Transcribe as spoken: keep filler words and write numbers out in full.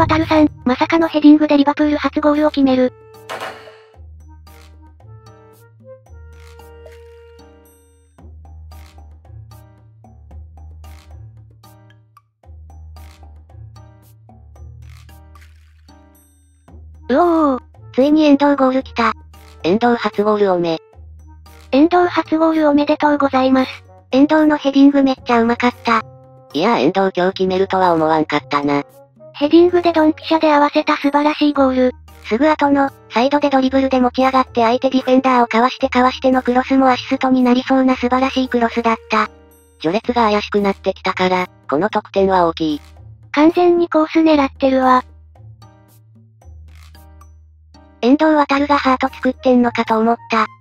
航さん、まさかのヘディングでリバプール初ゴールを決める。うおー、 ついに遠藤ゴール来た。遠藤初ゴールおめ。 遠藤初ゴールおめでとうございます。 遠藤のヘディングめっちゃうまかった。いや遠藤今日決めるとは思わんかったな。 ヘディングでドンピシャで合わせた素晴らしいゴール。 すぐ後の、サイドでドリブルで持ち上がって相手ディフェンダーをかわしてかわしてのクロスもアシストになりそうな素晴らしいクロスだった。序列が怪しくなってきたから、この得点は大きい。 完全にコース狙ってるわ。 遠藤航がハート作ってんのかと思った。